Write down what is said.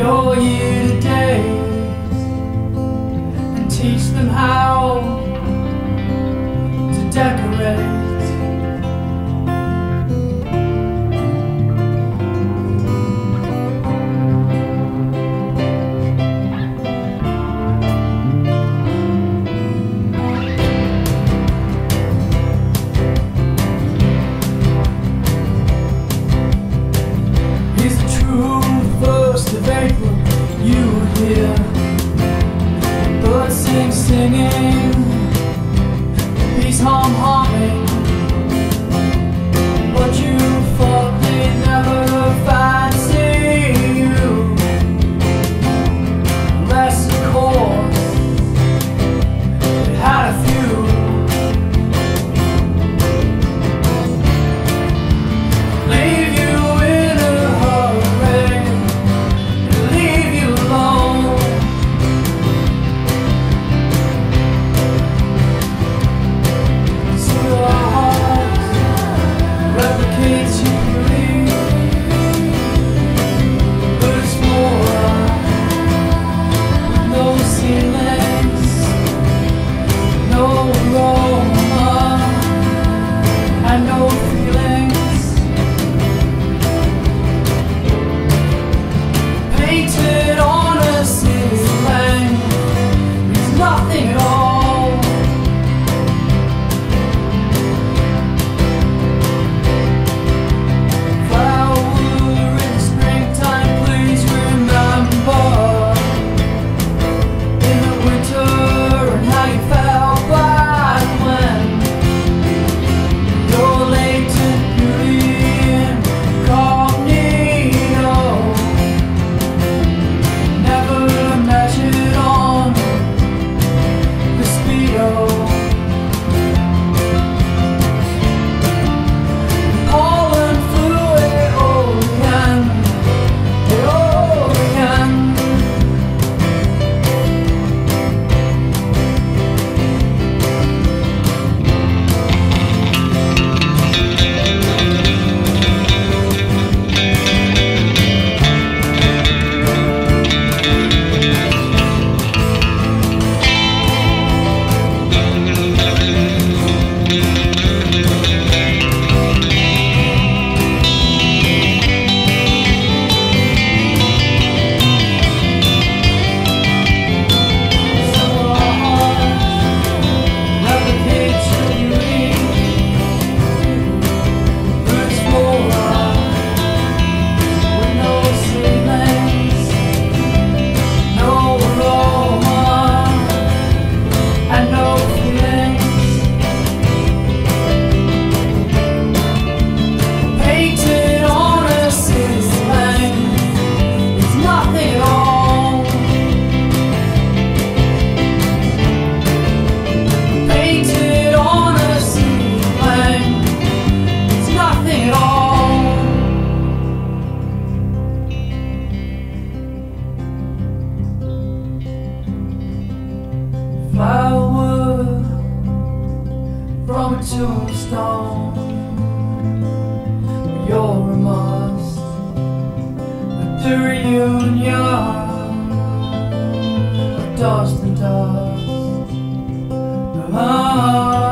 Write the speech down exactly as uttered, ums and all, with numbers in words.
your year-to-days and teach them how to decorate. Singing, peace hum humming, but you thought they'd never fancy you. Less of course, they had a few. Leave you in a hurry, and leave you alone. Seedlings, no aroma and no feelings, painted on a seedling means nothing at all. Flower in the springtime, please remember and how you felt back when your latent beauty incognito never measured on the speedo. Pollen flew away again, again. Flower from a tombstone, you're a must at the reunion of dust and dust. Ah.